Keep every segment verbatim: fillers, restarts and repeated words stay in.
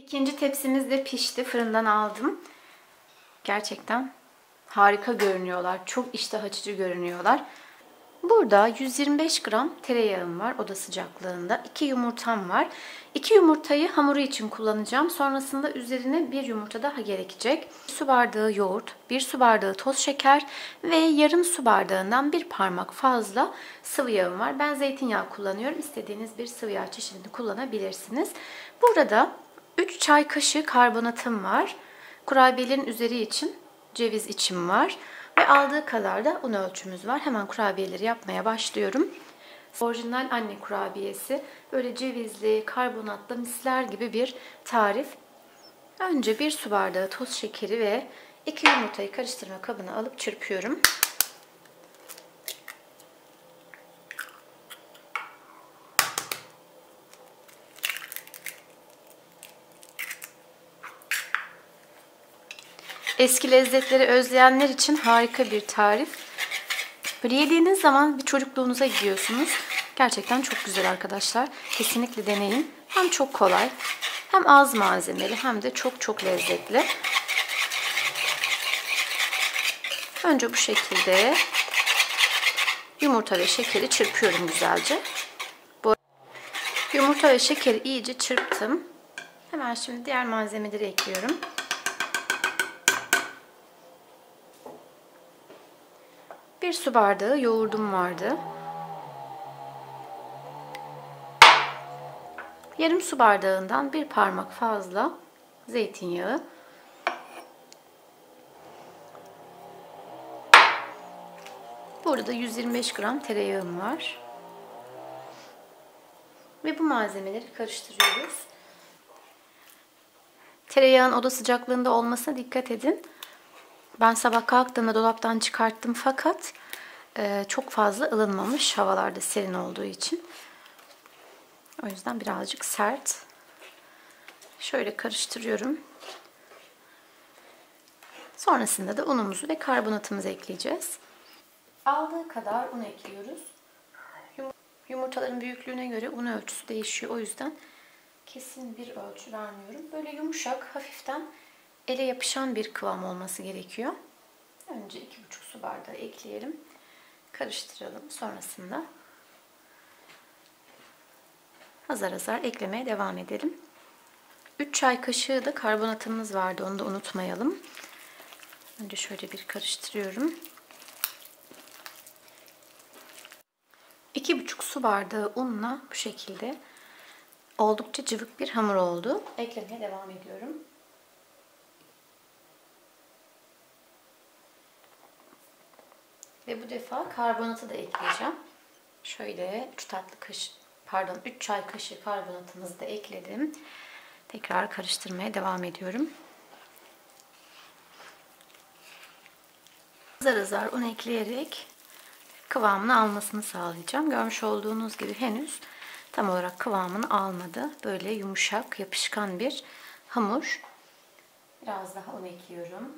İkinci tepsimiz de pişti. Fırından aldım. Gerçekten harika görünüyorlar. Çok iştah açıcı görünüyorlar. Burada yüz yirmi beş gram tereyağım var oda sıcaklığında. iki yumurtam var. iki yumurtayı hamuru için kullanacağım. Sonrasında üzerine bir yumurta daha gerekecek. bir su bardağı yoğurt, bir su bardağı toz şeker ve yarım su bardağından bir parmak fazla sıvı yağım var. Ben zeytinyağı kullanıyorum. İstediğiniz bir sıvı yağ çeşidini kullanabilirsiniz. Burada üç çay kaşığı karbonatım var. Kurabiyelerin üzeri için ceviz içim var. Ve aldığı kadar da un ölçümüz var. Hemen kurabiyeleri yapmaya başlıyorum. Orijinal anne kurabiyesi. Böyle cevizli, karbonatlı, misler gibi bir tarif. Önce bir su bardağı toz şekeri ve iki yumurtayı karıştırma kabına alıp çırpıyorum. Eski lezzetleri özleyenler için harika bir tarif. Böyle yediğiniz zaman bir çocukluğunuza gidiyorsunuz. Gerçekten çok güzel arkadaşlar. Kesinlikle deneyin. Hem çok kolay, hem az malzemeli, hem de çok çok lezzetli. Önce bu şekilde yumurta ve şekeri çırpıyorum güzelce. Bu yumurta ve şekeri iyice çırptım. Hemen şimdi diğer malzemeleri ekliyorum. Bir su bardağı yoğurdum vardı. Yarım su bardağından bir parmak fazla zeytinyağı. Burada yüz yirmi beş gram tereyağım var. Ve bu malzemeleri karıştırıyoruz. Tereyağın oda sıcaklığında olmasına dikkat edin. Ben sabah kalktığımda dolaptan çıkarttım fakat e, çok fazla ılınmamış, havalarda serin olduğu için. O yüzden birazcık sert. Şöyle karıştırıyorum. Sonrasında da unumuzu ve karbonatımızı ekleyeceğiz. Aldığı kadar un ekliyoruz. Yumurtaların büyüklüğüne göre un ölçüsü değişiyor. O yüzden kesin bir ölçü vermiyorum. Böyle yumuşak, hafiften ele yapışan bir kıvam olması gerekiyor. Önce iki buçuk su bardağı ekleyelim. Karıştıralım. Sonrasında azar azar eklemeye devam edelim. üç çay kaşığı da karbonatımız vardı. Onu da unutmayalım. Önce şöyle bir karıştırıyorum. iki buçuk su bardağı unla bu şekilde oldukça cıvık bir hamur oldu. Eklemeye devam ediyorum. Ve bu defa karbonatı da ekleyeceğim. Şöyle üç tatlı kaşığı, pardon üç çay kaşığı karbonatımızı da ekledim. Tekrar karıştırmaya devam ediyorum. Azar azar un ekleyerek kıvamını almasını sağlayacağım. Görmüş olduğunuz gibi henüz tam olarak kıvamını almadı. Böyle yumuşak, yapışkan bir hamur. Biraz daha un ekliyorum.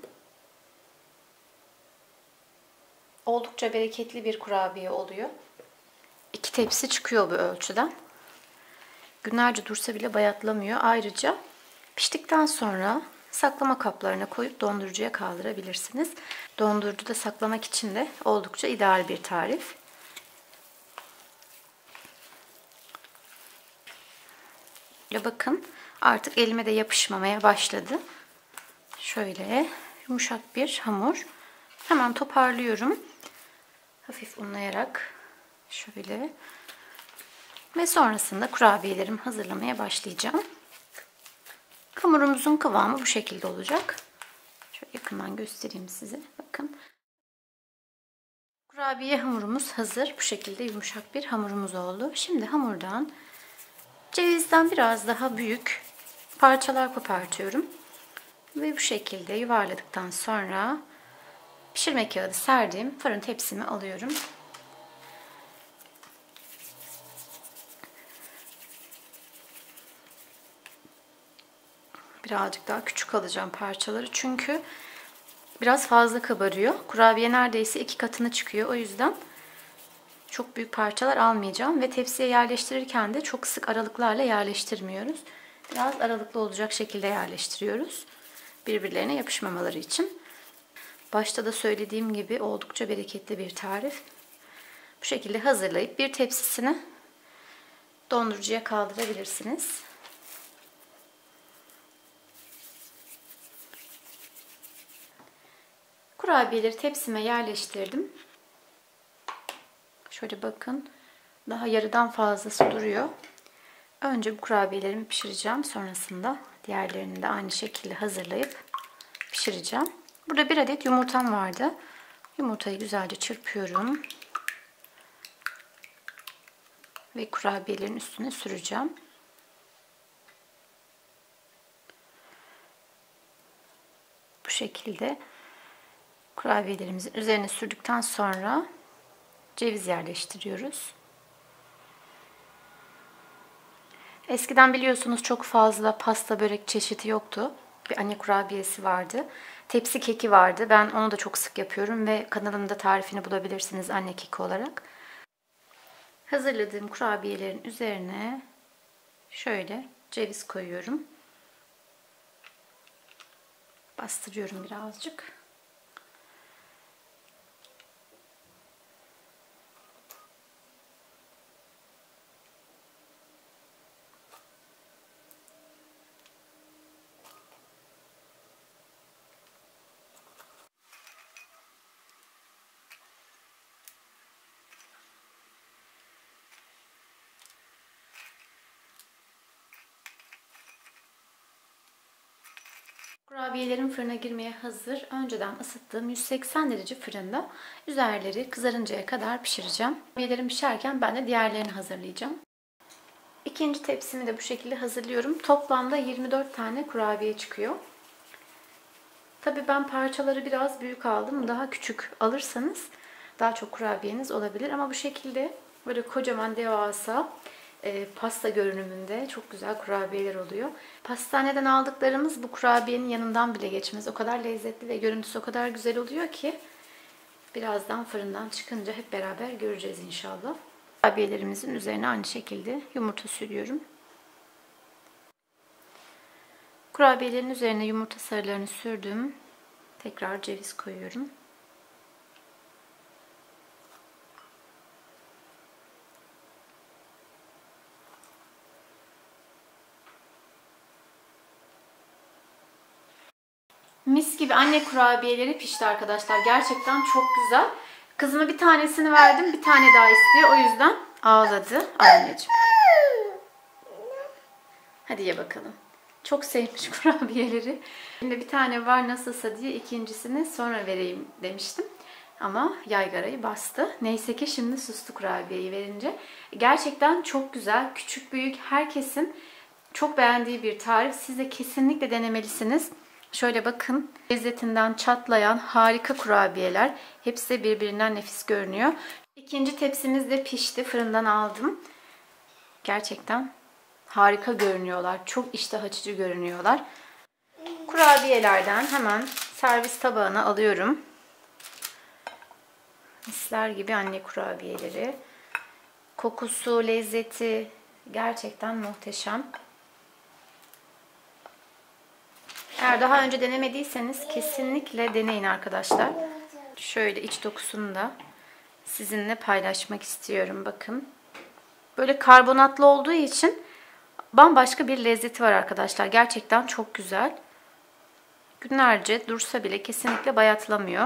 Oldukça bereketli bir kurabiye oluyor. İki tepsi çıkıyor bu ölçüden. Günlerce dursa bile bayatlamıyor. Ayrıca piştikten sonra saklama kaplarına koyup dondurucuya kaldırabilirsiniz. Dondurucuda saklamak için de oldukça ideal bir tarif. Böyle bakın artık elime de yapışmamaya başladı. Şöyle yumuşak bir hamur. Hemen toparlıyorum. Hafif unlayarak şöyle. Ve sonrasında kurabiyelerimi hazırlamaya başlayacağım. Hamurumuzun kıvamı bu şekilde olacak. Şöyle yakından göstereyim size. Bakın. Kurabiye hamurumuz hazır. Bu şekilde yumuşak bir hamurumuz oldu. Şimdi hamurdan cevizden biraz daha büyük parçalar kopartıyorum. Ve bu şekilde yuvarladıktan sonra pişirme kağıdı serdiğim fırın tepsime alıyorum. Birazcık daha küçük alacağım parçaları çünkü biraz fazla kabarıyor. Kurabiye neredeyse iki katına çıkıyor. O yüzden çok büyük parçalar almayacağım ve tepsiye yerleştirirken de çok sık aralıklarla yerleştirmiyoruz. Biraz aralıklı olacak şekilde yerleştiriyoruz. Birbirlerine yapışmamaları için. Başta da söylediğim gibi oldukça bereketli bir tarif. Bu şekilde hazırlayıp bir tepsisini dondurucuya kaldırabilirsiniz. Kurabiyeleri tepsime yerleştirdim. Şöyle bakın. Daha yarıdan fazlası duruyor. Önce bu kurabiyelerimi pişireceğim. Sonrasında diğerlerini de aynı şekilde hazırlayıp pişireceğim. Burada bir adet yumurtam vardı. Yumurtayı güzelce çırpıyorum. Ve kurabiyelerin üstüne süreceğim. Bu şekilde kurabiyelerimizin üzerine sürdükten sonra ceviz yerleştiriyoruz. Eskiden biliyorsunuz çok fazla pasta börek çeşidi yoktu. Bir anne kurabiyesi vardı. Tepsi keki vardı. Ben onu da çok sık yapıyorum ve kanalımda tarifini bulabilirsiniz anne keki olarak. Hazırladığım kurabiyelerin üzerine şöyle ceviz koyuyorum. Bastırıyorum birazcık. Kurabiyelerim fırına girmeye hazır. Önceden ısıttığım yüz seksen derece fırında üzerleri kızarıncaya kadar pişireceğim. Kurabiyelerim pişerken ben de diğerlerini hazırlayacağım. İkinci tepsimi de bu şekilde hazırlıyorum. Toplamda yirmi dört tane kurabiye çıkıyor. Tabii ben parçaları biraz büyük aldım. Daha küçük alırsanız daha çok kurabiyeniz olabilir. Ama bu şekilde böyle kocaman devasa e, pasta görünümünde çok güzel kurabiyeler oluyor. Pastaneden aldıklarımız bu kurabiyenin yanından bile geçmez. O kadar lezzetli ve görüntüsü o kadar güzel oluyor ki birazdan fırından çıkınca hep beraber göreceğiz inşallah. Kurabiyelerimizin üzerine aynı şekilde yumurta sürüyorum. Kurabiyelerin üzerine yumurta sarılarını sürdüm. Tekrar ceviz koyuyorum. Mis gibi anne kurabiyeleri pişti arkadaşlar. Gerçekten çok güzel. Kızıma bir tanesini verdim. Bir tane daha istiyor. O yüzden ağladı. Anneciğim. Hadi ye bakalım. Çok sevmiş kurabiyeleri. Şimdi bir tane var nasılsa diye ikincisini sonra vereyim demiştim. Ama yaygarayı bastı. Neyse ki şimdi sustu kurabiyeyi verince. Gerçekten çok güzel. Küçük büyük herkesin çok beğendiği bir tarif. Siz de kesinlikle denemelisiniz. Şöyle bakın. Lezzetinden çatlayan harika kurabiyeler. Hepsi de birbirinden nefis görünüyor. İkinci tepsimiz de pişti. Fırından aldım. Gerçekten harika görünüyorlar. Çok iştah açıcı görünüyorlar. Kurabiyelerden hemen servis tabağına alıyorum. Misler gibi anne kurabiyeleri. Kokusu, lezzeti gerçekten muhteşem. Eğer daha önce denemediyseniz kesinlikle deneyin arkadaşlar. Şöyle iç dokusunu da sizinle paylaşmak istiyorum. Bakın. Böyle karbonatlı olduğu için bambaşka bir lezzeti var arkadaşlar. Gerçekten çok güzel. Günlerce dursa bile kesinlikle bayatlamıyor.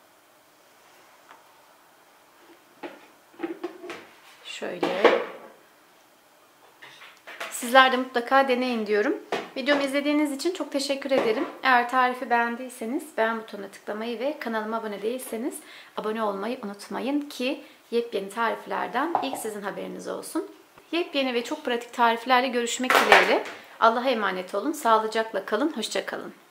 Şöyle. Sizler de mutlaka deneyin diyorum. Videomu izlediğiniz için çok teşekkür ederim. Eğer tarifi beğendiyseniz beğen butonuna tıklamayı ve kanalıma abone değilseniz abone olmayı unutmayın ki yepyeni tariflerden ilk sizin haberiniz olsun. Yepyeni ve çok pratik tariflerle görüşmek dileğiyle. Allah'a emanet olun. Sağlıcakla kalın. Hoşça kalın.